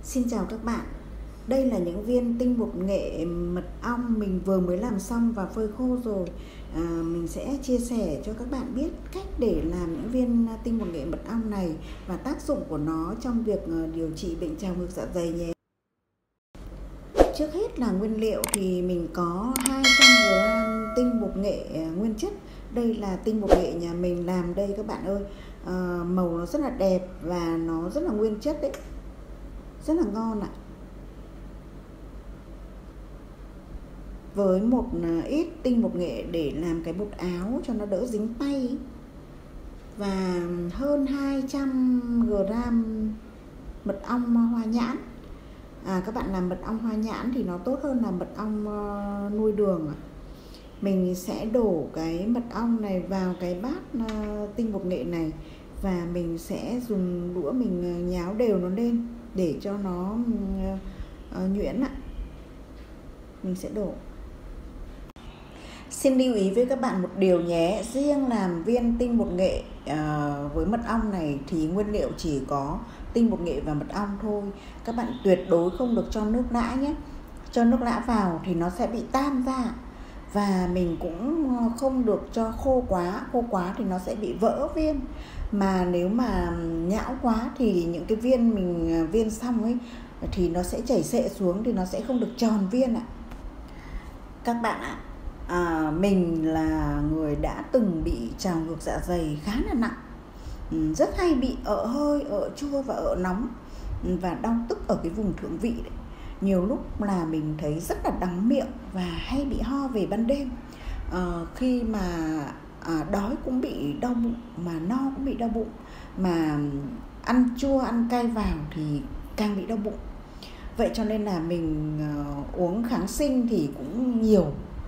Xin chào các bạn. Đây là những viên tinh bột nghệ mật ong mình vừa mới làm xong và phơi khô rồi. Mình sẽ chia sẻ cho các bạn biết cách để làm những viên tinh bột nghệ mật ong này và tác dụng của nó trong việc điều trị bệnh trào ngược dạ dày nhé. Trước hết là nguyên liệu thì mình có 200g tinh bột nghệ nguyên chất. Đây là tinh bột nghệ nhà mình làm đây các bạn ơi. Màu nó rất là đẹp và nó rất là nguyên chất đấy, rất là ngon ạ. Với một ít tinh bột nghệ để làm cái bột áo cho nó đỡ dính tay, và hơn 200g mật ong hoa nhãn. Các bạn làm mật ong hoa nhãn thì nó tốt hơn là mật ong nuôi đường. Mình sẽ đổ cái mật ong này vào cái bát tinh bột nghệ này và mình sẽ dùng đũa mình nháo đều nó lên để cho nó nhuyễn ạ. Mình sẽ đổ. Xin lưu ý với các bạn một điều nhé, riêng làm viên tinh bột nghệ với mật ong này thì nguyên liệu chỉ có tinh bột nghệ và mật ong thôi. Các bạn tuyệt đối không được cho nước lã nhé. Cho nước lã vào thì nó sẽ bị tan ra. Và mình cũng không được cho khô quá thì nó sẽ bị vỡ viên. Mà nếu mà nhão quá thì những cái viên mình viên xong ấy thì nó sẽ chảy xệ xuống thì nó sẽ không được tròn viên ạ. Các bạn ạ, mình là người đã từng bị trào ngược dạ dày khá là nặng, rất hay bị ợ hơi, ợ chua và ợ nóng và đau tức ở cái vùng thượng vị đấy. Nhiều lúc là mình thấy rất là đắng miệng và hay bị ho về ban đêm. Khi mà đói cũng bị đau bụng, mà no cũng bị đau bụng, mà ăn chua ăn cay vào thì càng bị đau bụng. Vậy cho nên là mình uống kháng sinh thì cũng nhiều.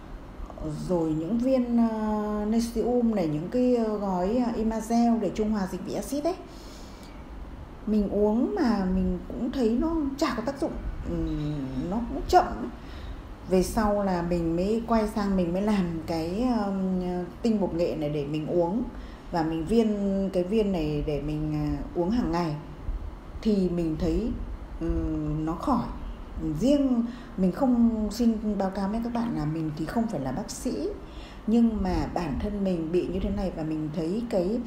Rồi những viên Nexium này, những cái gói Imazel để trung hòa dịch vị axit ấy, mình uống mà mình cũng thấy nó chả có tác dụng, nó cũng chậm. Về sau là mình mới quay sang mình mới làm cái tinh bột nghệ này để mình uống, và mình viên cái viên này để mình uống hàng ngày thì mình thấy nó khỏi. Riêng mình không xin báo cáo với các bạn là mình thì không phải là bác sĩ, nhưng mà bản thân mình bị như thế này và mình thấy cái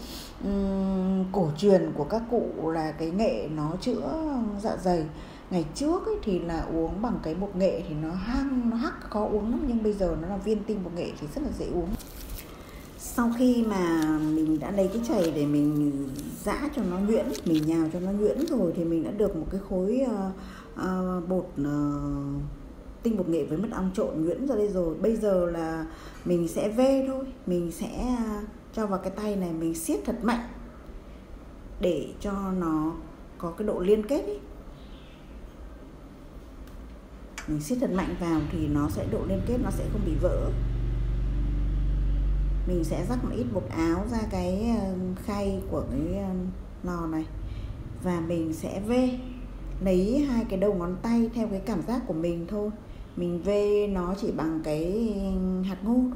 cổ truyền của các cụ là cái nghệ nó chữa dạ dày. Ngày trước ấy thì là uống bằng cái bột nghệ thì nó hắc khó uống lắm, nhưng bây giờ nó là viên tinh bột nghệ thì rất là dễ uống. Sau khi mà mình đã lấy cái chày để mình giã cho nó nhuyễn, mình nhào cho nó nhuyễn rồi thì mình đã được một cái khối bột tinh bột nghệ với mật ong trộn nhuyễn ra đây rồi. Bây giờ là mình sẽ vê thôi, mình sẽ cho vào cái tay này, mình siết thật mạnh để cho nó có cái độ liên kết ấy. Mình siết thật mạnh vào thì nó sẽ độ liên kết, nó sẽ không bị vỡ. Mình sẽ rắc một ít bột áo ra cái khay của cái lò này và mình sẽ vê, lấy hai cái đầu ngón tay theo cái cảm giác của mình thôi. Mình vê nó chỉ bằng cái hạt ngô thôi.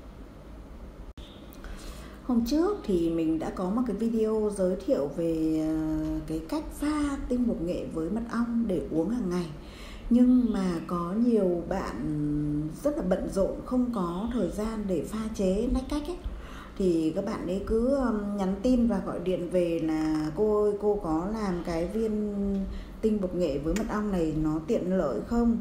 Hôm trước thì mình đã có một cái video giới thiệu về cái cách pha tinh bột nghệ với mật ong để uống hàng ngày. Nhưng mà có nhiều bạn rất là bận rộn, không có thời gian để pha chế lách cách ấy, thì các bạn ấy cứ nhắn tin và gọi điện về là cô ơi, cô có làm cái viên tinh bột nghệ với mật ong này nó tiện lợi không?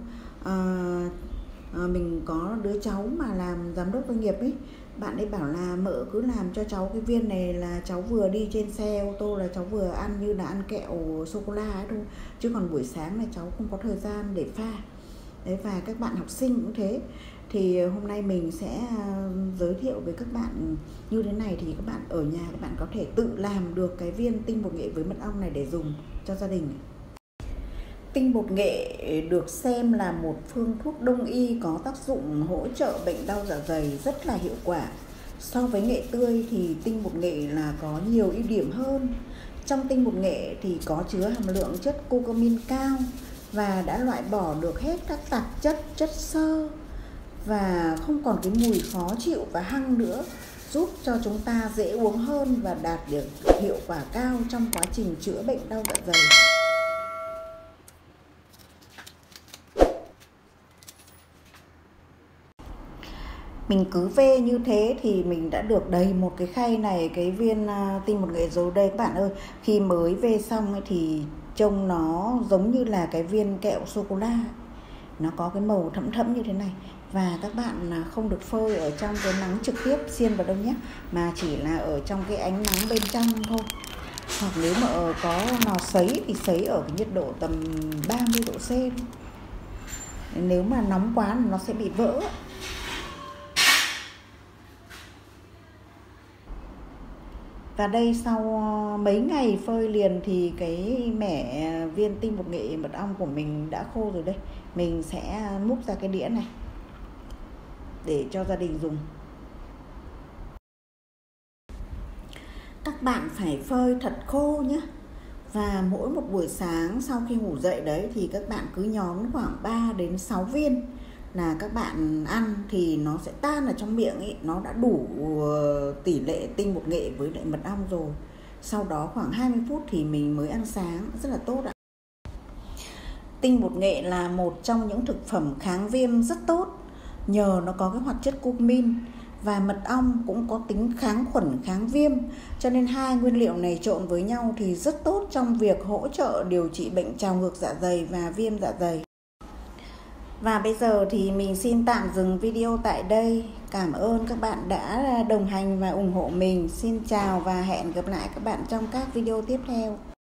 Mình có đứa cháu mà làm giám đốc doanh nghiệp ấy, bạn ấy bảo là mợ cứ làm cho cháu cái viên này là cháu vừa đi trên xe ô tô là cháu vừa ăn như là ăn kẹo sô-cô-la ấy thôi, chứ còn buổi sáng này cháu không có thời gian để pha. Đấy, và các bạn học sinh cũng thế. Thì hôm nay mình sẽ giới thiệu với các bạn như thế này, thì các bạn ở nhà các bạn có thể tự làm được cái viên tinh bột nghệ với mật ong này để dùng cho gia đình. Tinh bột nghệ được xem là một phương thuốc đông y có tác dụng hỗ trợ bệnh đau dạ dày rất là hiệu quả. So với nghệ tươi thì tinh bột nghệ là có nhiều ưu điểm hơn. Trong tinh bột nghệ thì có chứa hàm lượng chất curcumin cao và đã loại bỏ được hết các tạp chất xơ và không còn cái mùi khó chịu và hăng nữa, giúp cho chúng ta dễ uống hơn và đạt được hiệu quả cao trong quá trình chữa bệnh đau dạ dày. Mình cứ vê như thế thì mình đã được đầy một cái khay này cái viên tinh bột nghệ rồi đây các bạn ơi. Khi mới vê xong ấy thì trông nó giống như là cái viên kẹo sô-cô-la, nó có cái màu thẫm thẫm như thế này. Và các bạn không được phơi ở trong cái nắng trực tiếp xiên vào đâu nhé, mà chỉ là ở trong cái ánh nắng bên trong thôi. Hoặc nếu mà có lò sấy thì sấy ở cái nhiệt độ tầm 30 độ C. Nếu mà nóng quá nó sẽ bị vỡ. Và đây sau mấy ngày phơi liền thì cái mẻ viên tinh bột nghệ mật ong của mình đã khô rồi đây. Mình sẽ múc ra cái đĩa này để cho gia đình dùng. Các bạn phải phơi thật khô nhé. Và mỗi một buổi sáng sau khi ngủ dậy đấy thì các bạn cứ nhón khoảng 3 đến 6 viên là các bạn ăn thì nó sẽ tan ở trong miệng ấy, nó đã đủ tỷ lệ tinh bột nghệ với lại mật ong rồi. Sau đó khoảng 20 phút thì mình mới ăn sáng, rất là tốt ạ. Tinh bột nghệ là một trong những thực phẩm kháng viêm rất tốt nhờ nó có cái hoạt chất curcumin, và mật ong cũng có tính kháng khuẩn, kháng viêm, cho nên hai nguyên liệu này trộn với nhau thì rất tốt trong việc hỗ trợ điều trị bệnh trào ngược dạ dày và viêm dạ dày. Và bây giờ thì mình xin tạm dừng video tại đây. Cảm ơn các bạn đã đồng hành và ủng hộ mình. Xin chào và hẹn gặp lại các bạn trong các video tiếp theo.